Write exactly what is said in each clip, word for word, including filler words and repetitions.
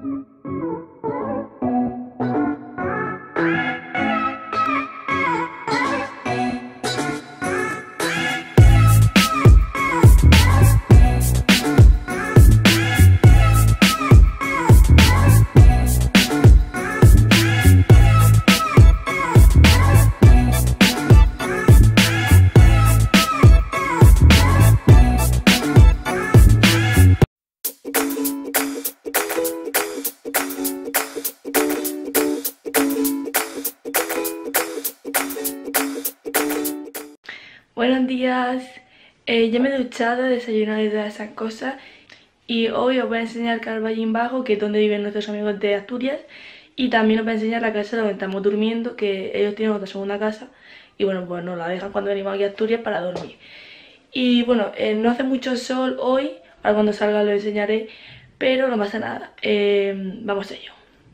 Buenos días, eh, ya me he duchado, he desayunado y todas esas cosas. Y hoy os voy a enseñar Carballín Bajo, que es donde viven nuestros amigos de Asturias. Y también os voy a enseñar la casa donde estamos durmiendo, que ellos tienen otra segunda casa. Y bueno, pues nos la dejan cuando venimos aquí a Asturias para dormir. Y bueno, eh, no hace mucho sol hoy, ahora cuando salga lo enseñaré, pero no pasa nada. Eh, vamos a ello.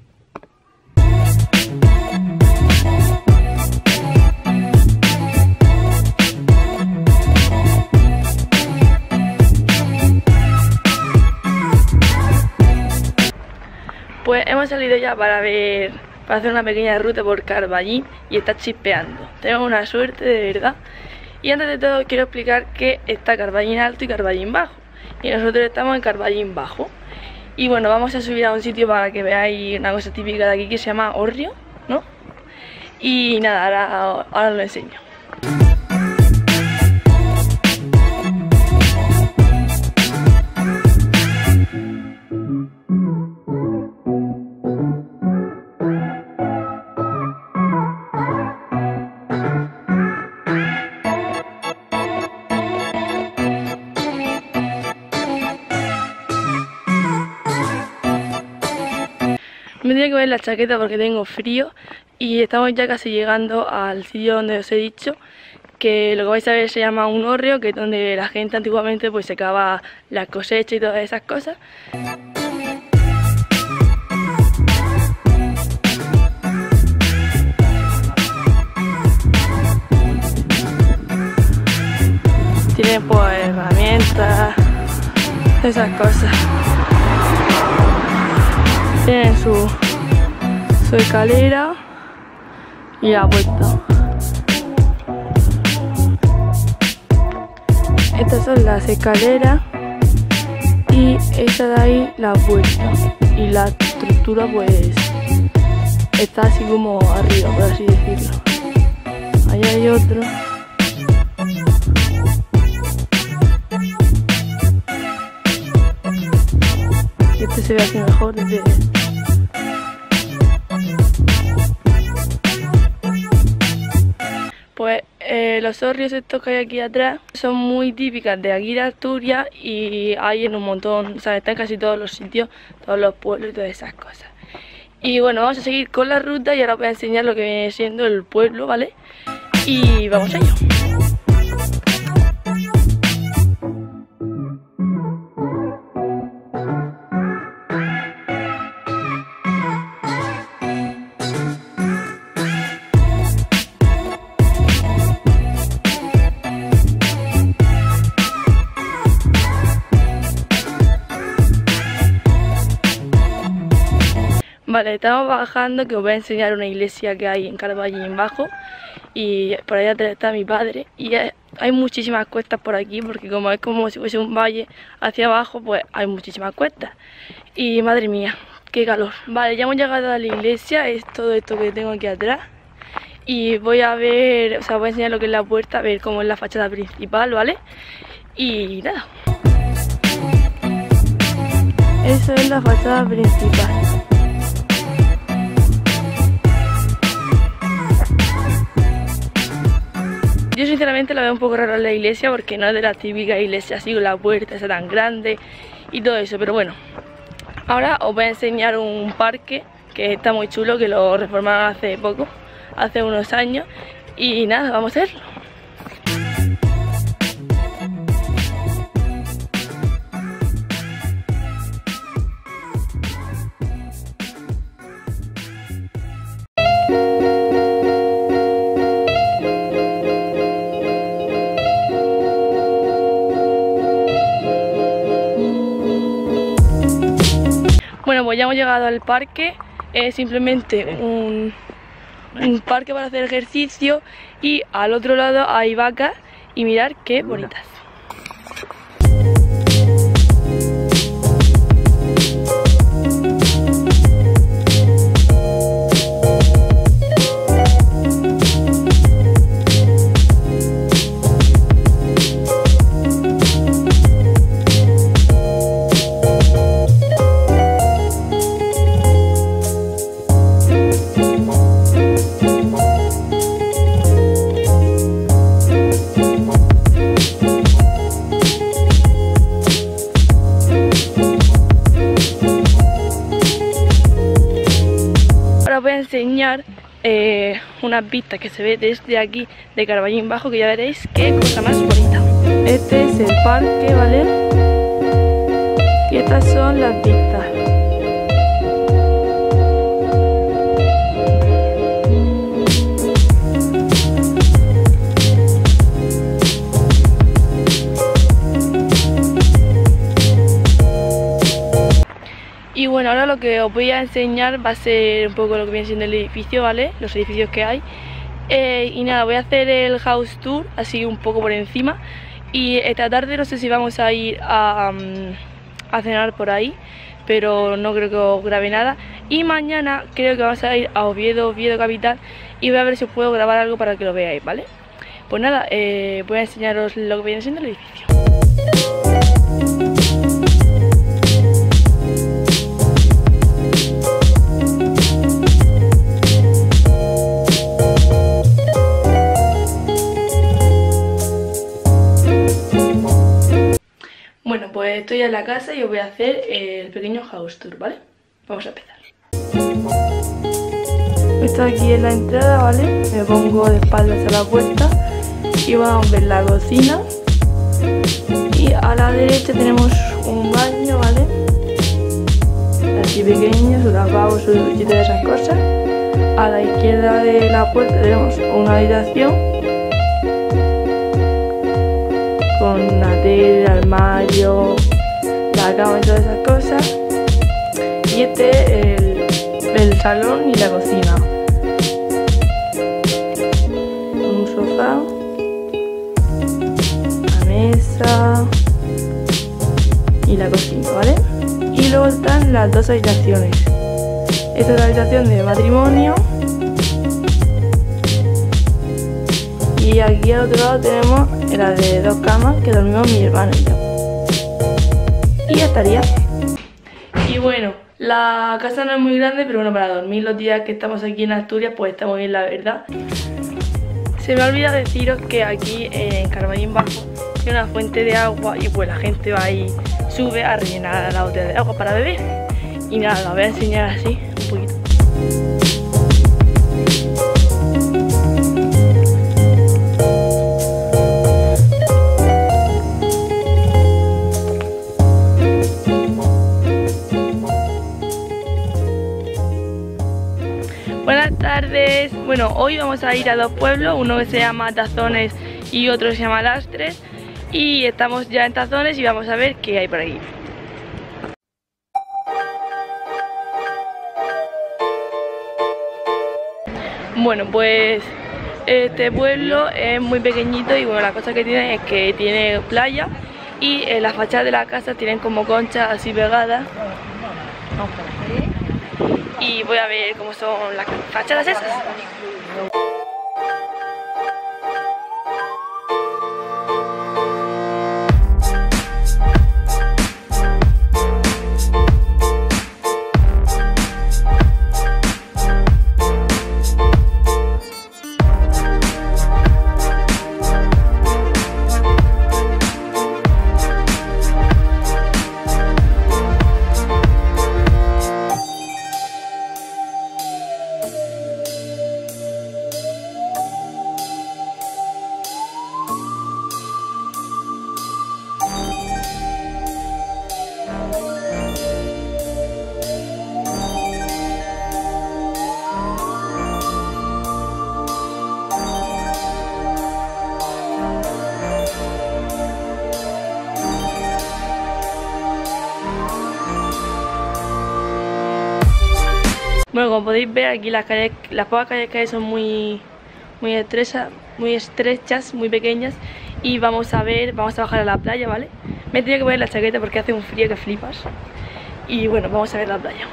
Pues hemos salido ya para ver, para hacer una pequeña ruta por Carballín y está chispeando. Tenemos una suerte de verdad. Y antes de todo quiero explicar que está Carballín Alto y Carballín Bajo. Y nosotros estamos en Carballín Bajo. Y bueno, vamos a subir a un sitio para que veáis una cosa típica de aquí que se llama Hórreo, ¿no? Y nada, ahora, ahora os lo enseño. Me tenía que ver la chaqueta porque tengo frío y estamos ya casi llegando al sitio donde os he dicho que lo que vais a ver se llama un hórreo, que es donde la gente antiguamente pues secaba las cosechas y todas esas cosas. Tienen pues herramientas, esas cosas. Tienen su, su escalera y la puerta. Estas son las escaleras y esta de ahí la puerta. Y la estructura pues está así como arriba, por así decirlo. Ahí hay otro. Y este se ve así mejor desde... Pues eh, los hórreos estos que hay aquí atrás son muy típicas de aquí de Asturias y hay en un montón, o sea, están en casi todos los sitios, todos los pueblos y todas esas cosas. Y bueno, vamos a seguir con la ruta y ahora os voy a enseñar lo que viene siendo el pueblo, ¿vale? Y vamos a ello. Vale, estamos bajando, que os voy a enseñar una iglesia que hay en Carballín Bajo y por allá atrás está mi padre y hay muchísimas cuestas por aquí porque como es como si fuese un valle hacia abajo, pues hay muchísimas cuestas y madre mía, qué calor. Vale, ya hemos llegado a la iglesia, es todo esto que tengo aquí atrás y voy a ver, o sea, voy a enseñar lo que es la puerta, a ver cómo es la fachada principal, ¿vale? Y nada. Esa es la fachada principal. Yo sinceramente la veo un poco rara la iglesia porque no es de la típica iglesia así con la puerta esa tan grande y todo eso, pero bueno. Ahora os voy a enseñar un parque que está muy chulo, que lo reformaron hace poco, hace unos años, y nada, vamos a verlo. Bueno, Bueno, pues ya hemos llegado al parque. Es simplemente un, un parque para hacer ejercicio y al otro lado hay vacas y mirar qué bonitas. Voy a enseñar eh, unas vistas que se ve desde aquí de Carballín Bajo, que ya veréis qué cosa más bonita. Este es el parque, ¿vale? Y estas son las vistas. Y bueno, ahora lo que os voy a enseñar va a ser un poco lo que viene siendo el edificio, ¿vale? Los edificios que hay. Eh, y nada, voy a hacer el house tour, así un poco por encima. Y esta tarde no sé si vamos a ir a, um, a cenar por ahí, pero no creo que os grabe nada. Y mañana creo que vamos a ir a Oviedo, Oviedo Capital, y voy a ver si os puedo grabar algo para que lo veáis, ¿vale? Pues nada, eh, voy a enseñaros lo que viene siendo el edificio. Bueno, pues estoy en la casa y os voy a hacer el pequeño house tour, ¿vale? Vamos a empezar. Estoy aquí en la entrada, ¿vale? Me pongo de espaldas a la puerta y vamos a ver la cocina. Y a la derecha tenemos un baño, ¿vale? Así pequeño, su lavabo, su duchita de esas cosas. A la izquierda de la puerta tenemos una habitación con una tele, armario, la cama y todas esas cosas. Y este es el, el salón y la cocina. Un sofá, la mesa y la cocina, ¿vale? Y luego están las dos habitaciones. Esta es la habitación de matrimonio. Y aquí al otro lado tenemos la de dos camas que dormimos mi hermano y yo. Y ya estaría. Y bueno, la casa no es muy grande, pero bueno, para dormir los días que estamos aquí en Asturias, pues está muy bien, la verdad. Se me olvida deciros que aquí en Carballín Bajo hay una fuente de agua y pues la gente va ahí, sube a rellenar la botella de agua para beber. Y nada, la voy a enseñar así, un poquito. Buenas tardes. Bueno, hoy vamos a ir a dos pueblos, uno que se llama Tazones y otro se llama Lastres. Y estamos ya en Tazones y vamos a ver qué hay por aquí. Bueno, pues este pueblo es muy pequeñito y bueno, la cosa que tiene es que tiene playa y en las fachadas de la casa tienen como conchas así pegadas. Vamos por aquí. Y voy a ver cómo son las fachadas esas. Bueno, como podéis ver aquí las calles, las pocas calles que hay son muy, muy estrechas, muy estrechas, muy pequeñas. Y vamos a ver, vamos a bajar a la playa, ¿vale? Me he tenido que poner la chaqueta porque hace un frío que flipas. Y bueno, vamos a ver la playa.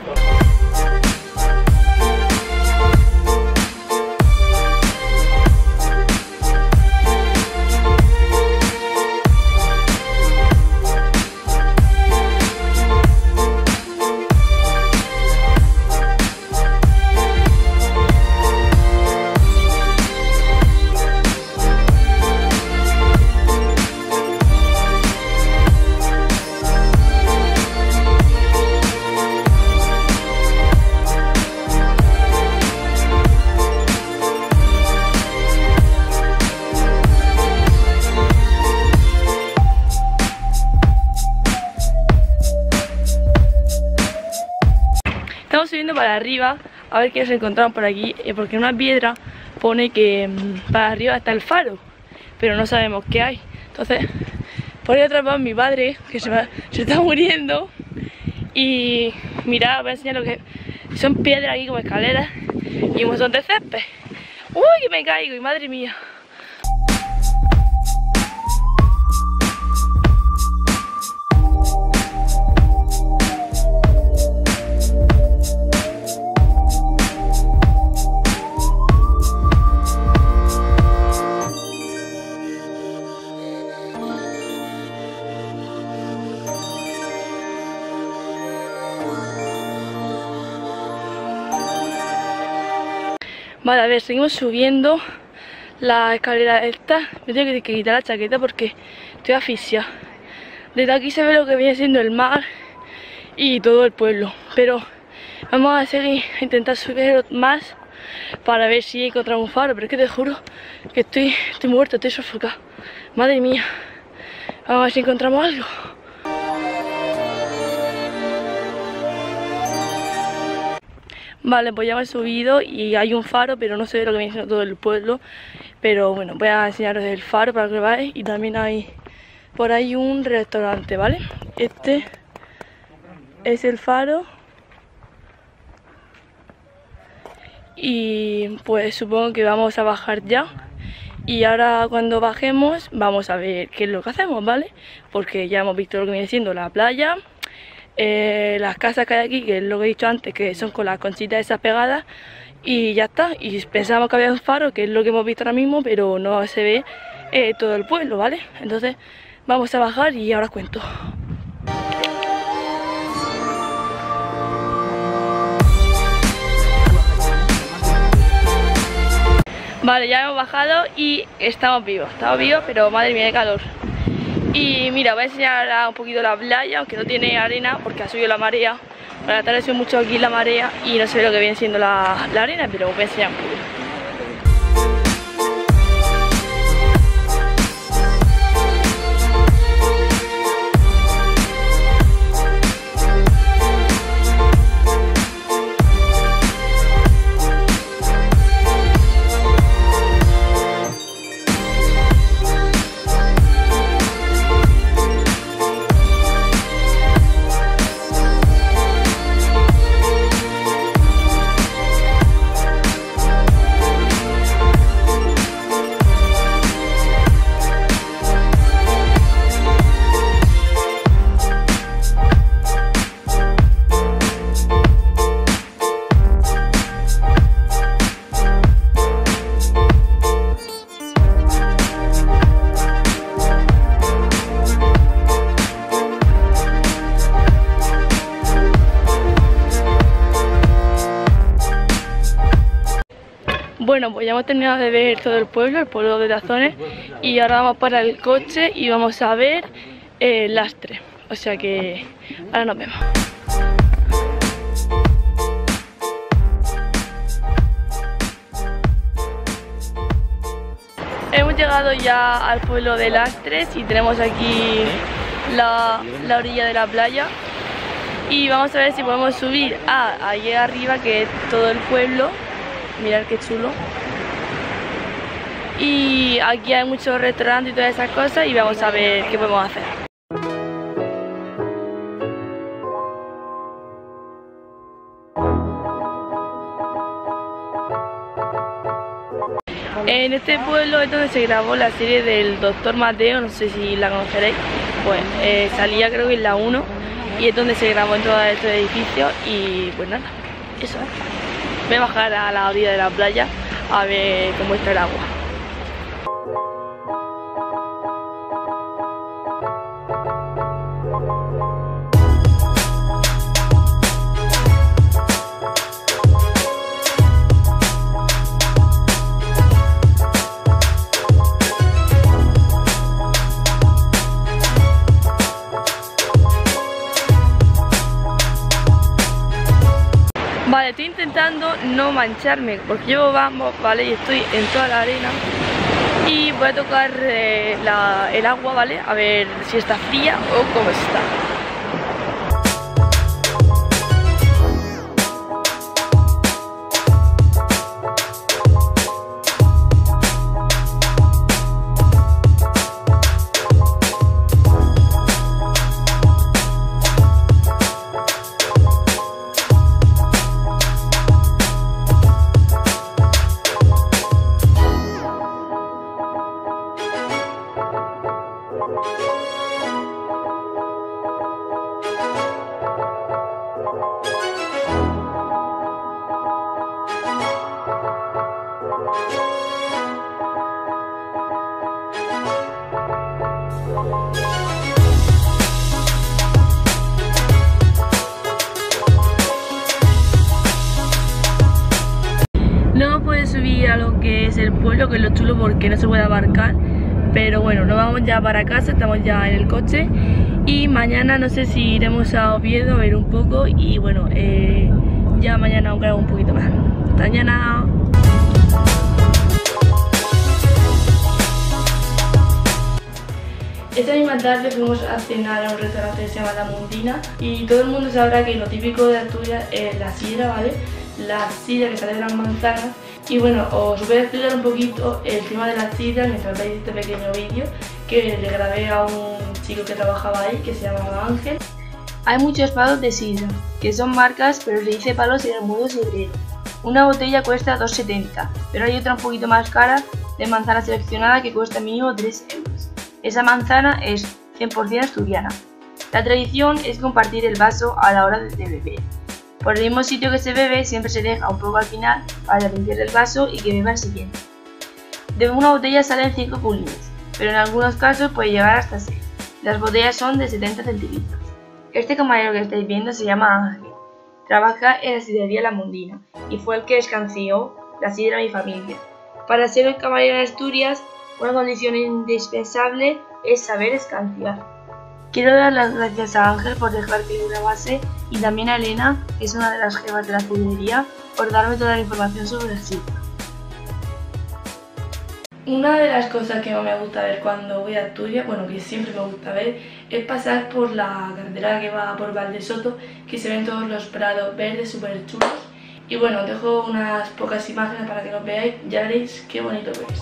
Estamos subiendo para arriba a ver qué nos encontramos por aquí, porque en una piedra pone que mmm, para arriba está el faro, pero no sabemos qué hay. Entonces, por ahí atrás va mi padre, que se, va, se está muriendo. Y mirad, os voy a enseñar lo que son piedras aquí como escaleras y un montón de césped. ¡Uy, que me caigo! Y madre mía. Vale, a ver, seguimos subiendo la escalera esta. Me tengo que quitar la chaqueta porque estoy asfixia. Desde aquí se ve lo que viene siendo el mar y todo el pueblo. Pero vamos a seguir, a intentar subir más para ver si encontramos un faro. Pero es que te juro que estoy, estoy muerta, estoy sofocada. Madre mía. Vamos a ver si encontramos algo. Vale, pues ya me he subido y hay un faro, pero no se ve lo que viene siendo todo el pueblo. Pero bueno, voy a enseñaros el faro para que lo veáis. Y también hay por ahí un restaurante, ¿vale? Este es el faro. Y pues supongo que vamos a bajar ya. Y ahora cuando bajemos vamos a ver qué es lo que hacemos, ¿vale? Porque ya hemos visto lo que viene siendo la playa. Eh, las casas que hay aquí, que es lo que he dicho antes, que son con las conchitas esas pegadas, y ya está. Y pensamos que había un faro, que es lo que hemos visto ahora mismo, pero no se ve eh, todo el pueblo, ¿vale? Entonces vamos a bajar y ahora os cuento. Vale, ya hemos bajado y estamos vivos, estamos vivos, pero madre mía de calor. Y mira, voy a enseñar un poquito la playa, aunque no tiene arena porque ha subido la marea. Para la tarde ha subido mucho aquí la marea y no se ve lo que viene siendo la, la arena, pero os voy a enseñar un poquito. Bueno, pues ya hemos terminado de ver todo el pueblo, el pueblo de Tazones, y ahora vamos para el coche y vamos a ver el lastre. O sea que ahora nos vemos. Hemos llegado ya al pueblo de Lastres y tenemos aquí la, la orilla de la playa. Y vamos a ver si podemos subir a allí arriba, que es todo el pueblo. Mirad qué chulo. Y aquí hay muchos restaurantes y todas esas cosas y vamos a ver qué podemos hacer. En este pueblo es donde se grabó la serie del Doctor Mateo, no sé si la conoceréis. Pues eh, salía creo que en la uno y es donde se grabó en todos estos edificios y pues nada, eso es. Voy a bajar a la orilla de la playa a ver cómo está el agua. Vale, estoy intentando no mancharme porque llevo bambos, ¿vale? Y estoy en toda la arena y voy a tocar eh, la, el agua, ¿vale? A ver si está fría o cómo está. No puede subir a lo que es el pueblo, que es lo chulo porque no se puede abarcar. Pero bueno, nos vamos ya para casa, estamos ya en el coche. Y mañana no sé si iremos a Oviedo a ver un poco. Y bueno, eh, ya mañana os grabo un poquito más. Hasta mañana. Esta misma tarde fuimos a cenar a un restaurante que se llama La Mundina. Y todo el mundo sabrá que lo típico de Asturias es la sidra, ¿vale? La sidra que sale de las manzanas. Y bueno, os voy a explicar un poquito el tema de la sidra mientras veis este pequeño vídeo que le grabé a un chico que trabajaba ahí, que se llamaba Ángel. Hay muchos palos de sidra, que son marcas, pero se dice palos en el mundo sidrero. Una botella cuesta dos setenta, pero hay otra un poquito más cara de manzana seleccionada que cuesta mínimo tres euros. Esa manzana es cien por cien asturiana. La tradición es compartir el vaso a la hora de beber. Por el mismo sitio que se bebe, siempre se deja un poco al final para limpiar el vaso y que beba el siguiente. De una botella salen cinco culines, pero en algunos casos puede llegar hasta seis. Las botellas son de setenta centilitros. Este camarero que estáis viendo se llama Ángel. Trabaja en la sidrería La Mundina y fue el que escanció la sidra a mi familia. Para ser un camarero en Asturias, una condición indispensable es saber escanciar. Quiero dar las gracias a Ángel por dejar que yo grabase y también a Elena, que es una de las jefas de la sidrería, por darme toda la información sobre la sidra. Una de las cosas que más me gusta ver cuando voy a Asturias, bueno, que siempre me gusta ver, es pasar por la carretera que va por Valdesoto, que se ven todos los prados verdes súper chulos. Y bueno, os dejo unas pocas imágenes para que los veáis, ya veréis qué bonito que es.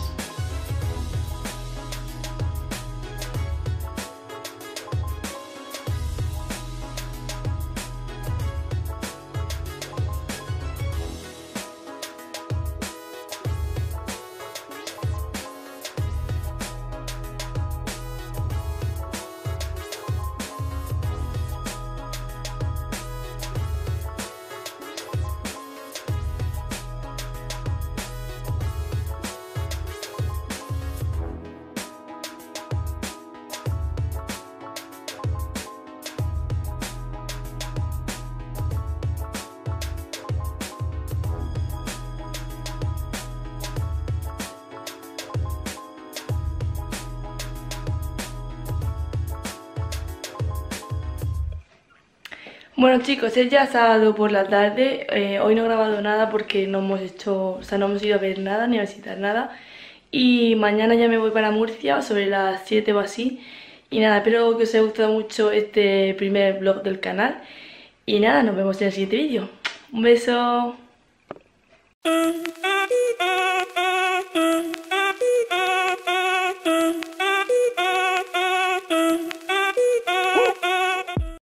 Bueno chicos, es ya sábado por la tarde, eh, hoy no he grabado nada porque no hemos hecho, o sea, no hemos ido a ver nada ni a visitar nada. Y mañana ya me voy para Murcia sobre las siete o así. Y nada, espero que os haya gustado mucho este primer vlog del canal. Y nada, nos vemos en el siguiente vídeo. Un beso.